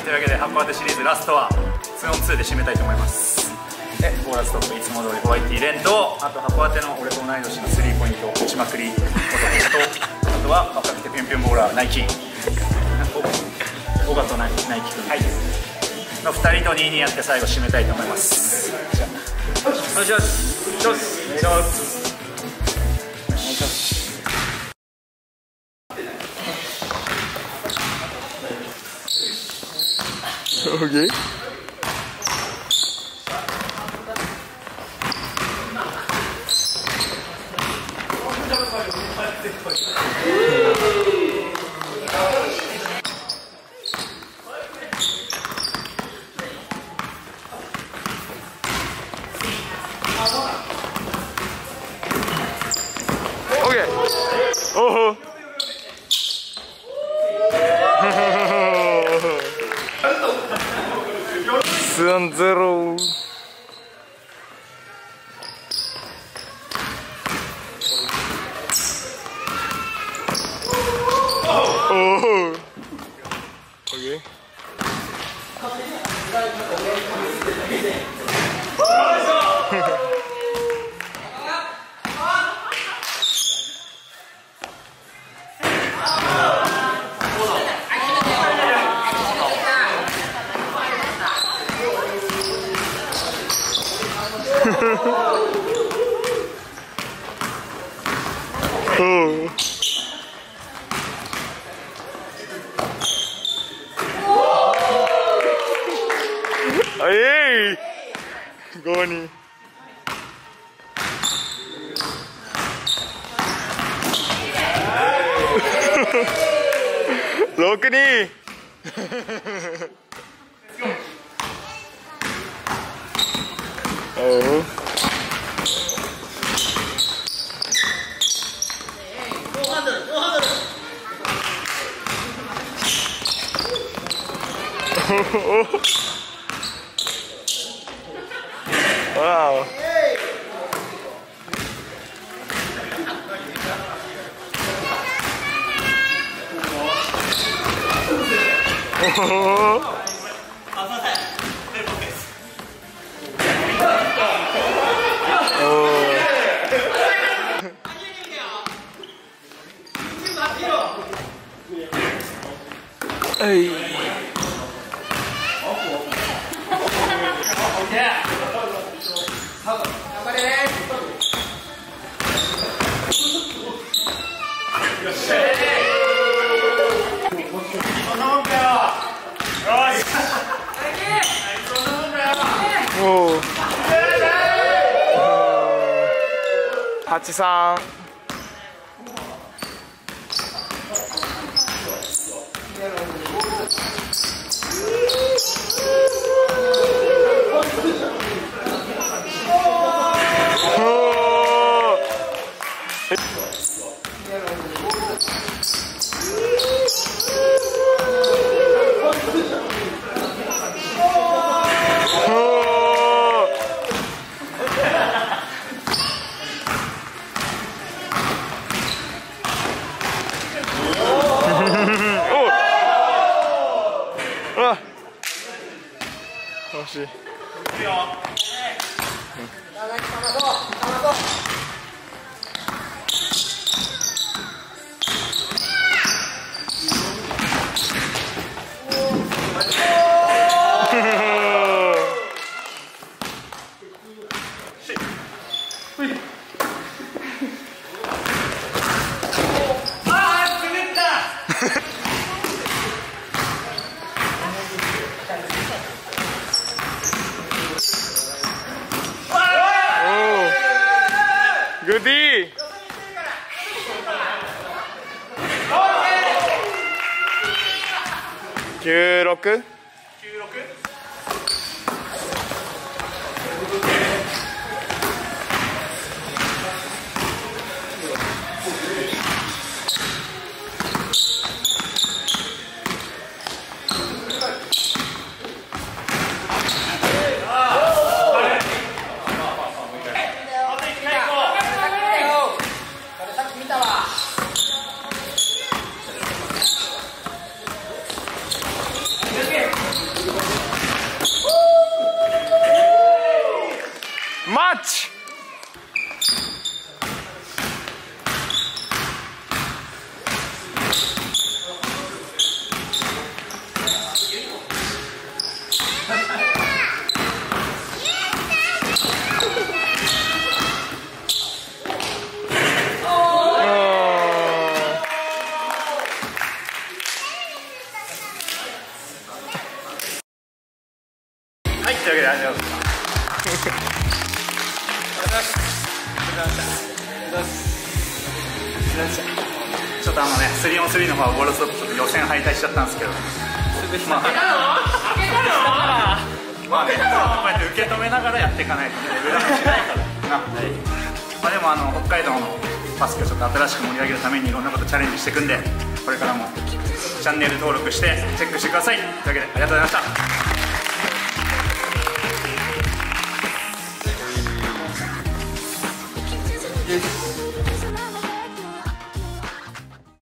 というわけで函館シリーズラストは 2on2 で締めたいと思います。でコーラストップいつも通りホワイティレンと、あと函館の俺と同い年のスリーポイント打ちまくり男と、あとは若くてピュンピュンボーラーナイキ尾形とナイキ君、はい、の2人と22やって最後締めたいと思います。じゃあよしよしよしよしよし。 Okay. Okay. Oh. 2-0. Oh. Okay. Oh. Hey, Goni. Look ni. Oh. Wow. Hey. Oh. 8-3. Goodie. 9-6. ちょっと3on3 の方はウォールストップちょっと予選敗退しちゃったんですけど、まあこうやって受け止めながらやっていかないとね、レベルアップしないからな。まあでも北海道のバスケをちょっと新しく盛り上げるためにいろんなことチャレンジしていくんで、これからもチャンネル登録してチェックしてください。というわけでありがとうございました。